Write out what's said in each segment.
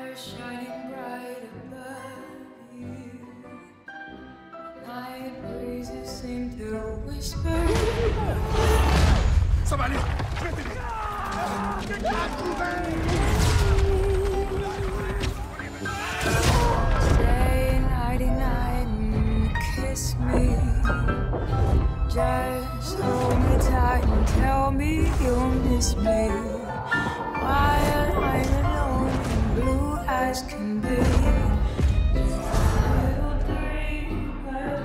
Just hold me tight and tell me you'll miss me while I'm alone and blue as can be. Little dream of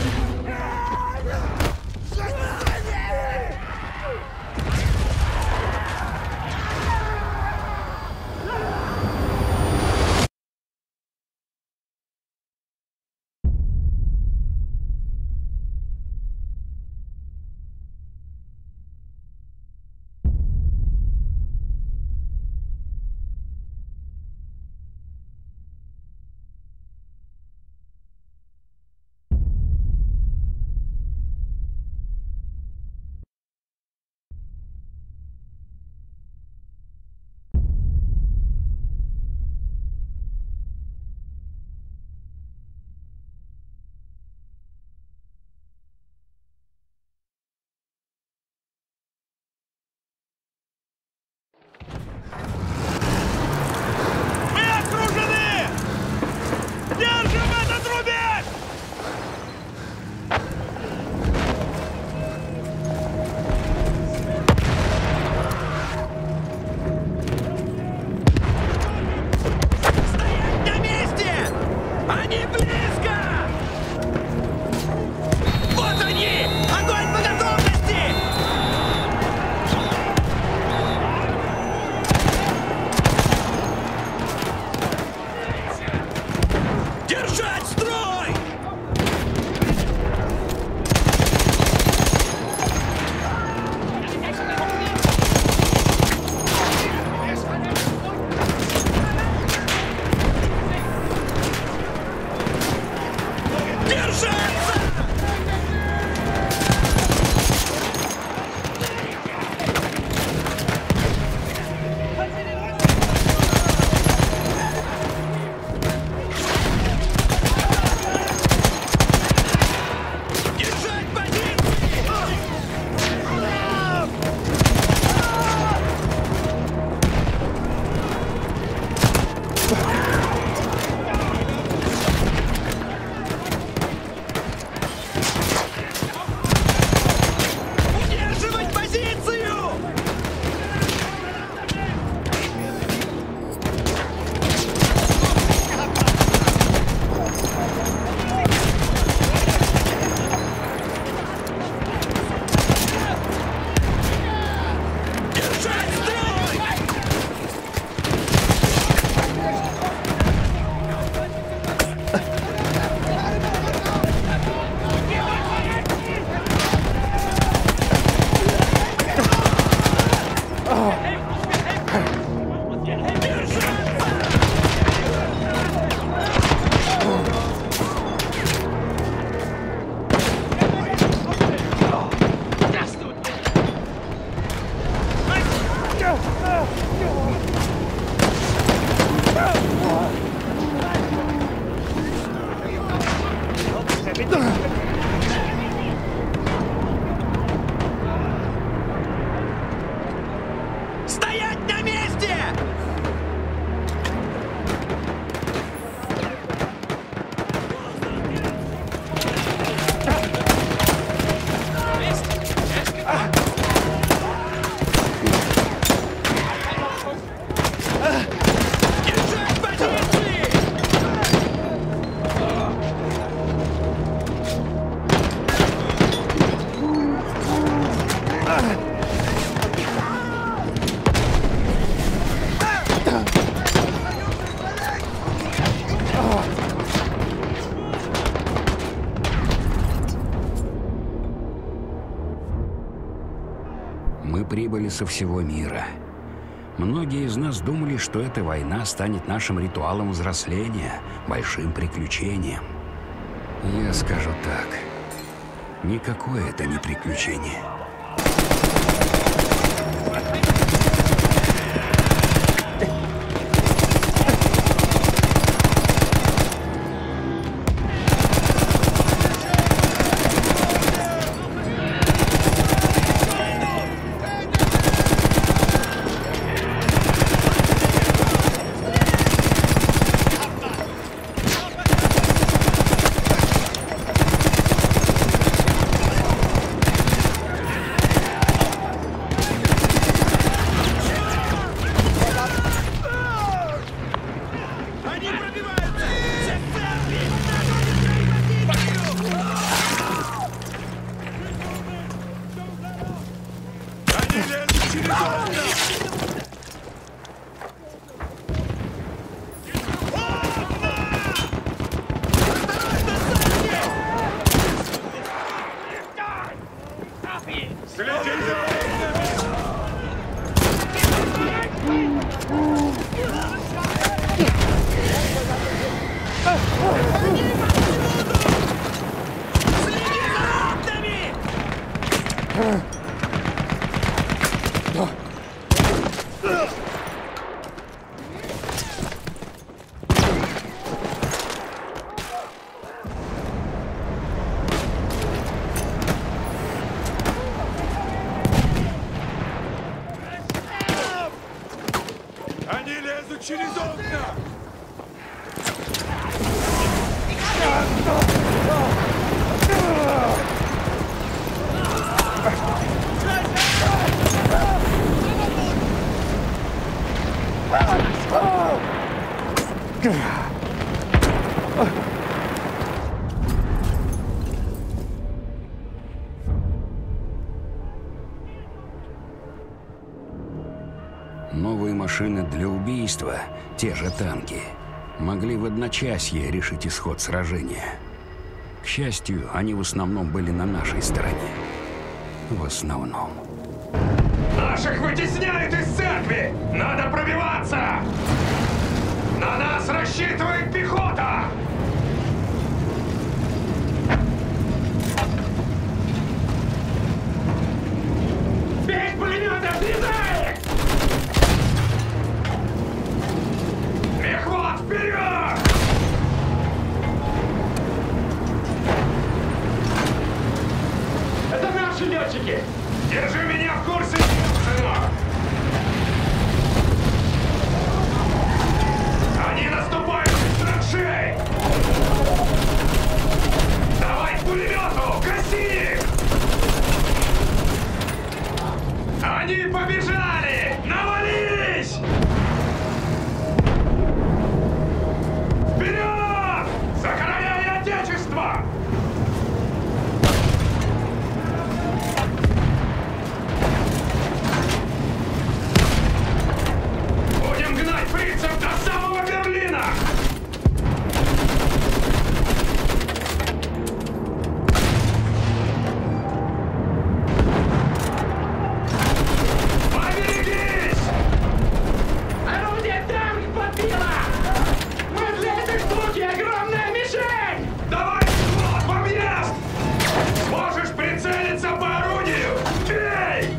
Мы прибыли со всего мира. Многие из нас думали, что эта война станет нашим ритуалом взросления, большим приключением. Я скажу так. Никакое это не приключение. Они лезут через окна! Новые машины для убийства, те же танки, могли в одночасье решить исход сражения. К счастью, они в основном были на нашей стороне. В основном. Наших вытесняют из церкви! Надо пробиваться! На нас рассчитывает пехота! Весь пулемет отрезает! Мехвод, вперед! Это наши летчики! Держи меня в курсе, сынок! Они наступают из траншей! Давай к пулемету! Гаси их! Они побежали! Навались! Вперед! За короля и отечество! Будем гнать фрицев до самого Берлина! Поберегись! Орудие танк подбило! Мы для этой штуки огромная мишень! Давай, вот, в объезд! Сможешь прицелиться по орудию? Бей!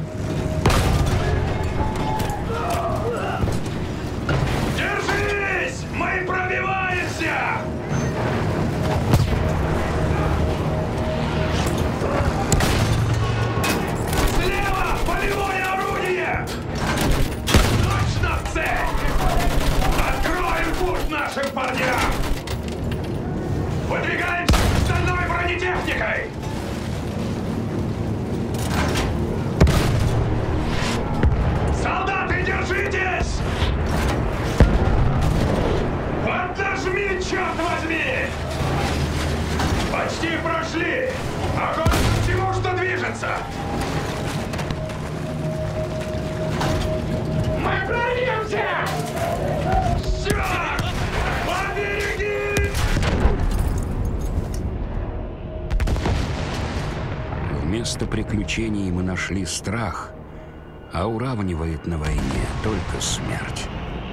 Держись! Мы пробиваемся! Слева полевое орудие! Точно в цель! Откроем путь нашим парням! Выдвигаемся стальной бронетехникой! Солдаты, держитесь! Поднажми, черт возьми! Почти прошли! Огонь по всему, что движется! Мы прорвемся! Черт! Поберегись! Вместо приключений мы нашли страх, а уравнивает на войне только смерть.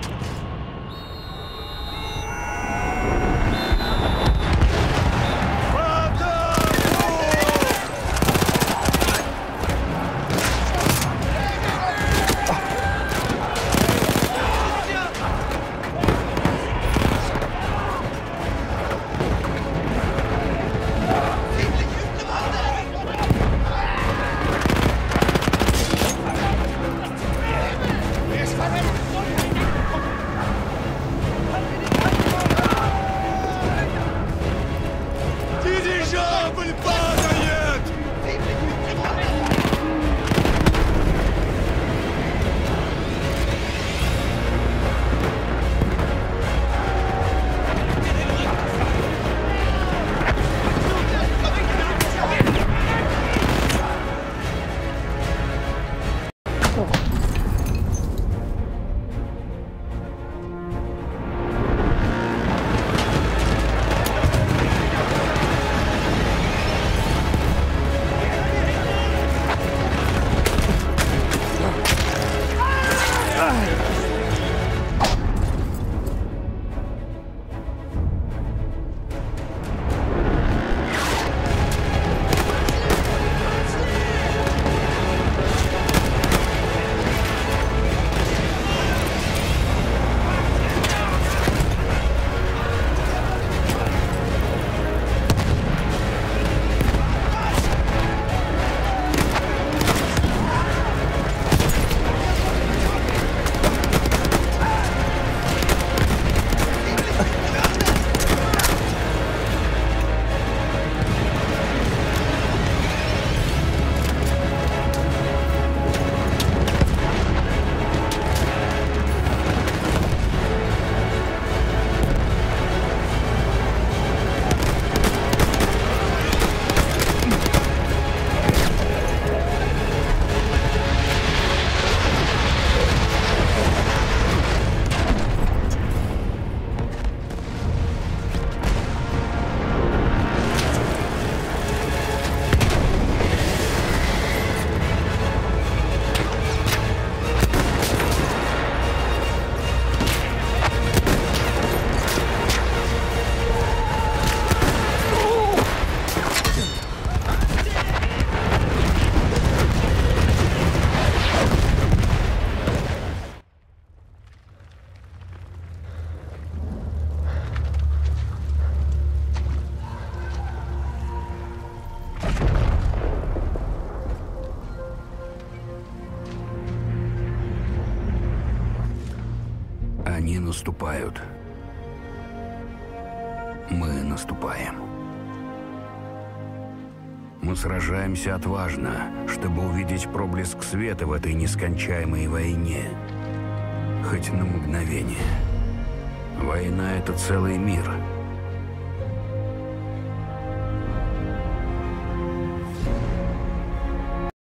Дирижабль падает! Они наступают. Мы наступаем. Мы сражаемся отважно, чтобы увидеть проблеск света в этой нескончаемой войне. Хоть на мгновение. Война — это целый мир.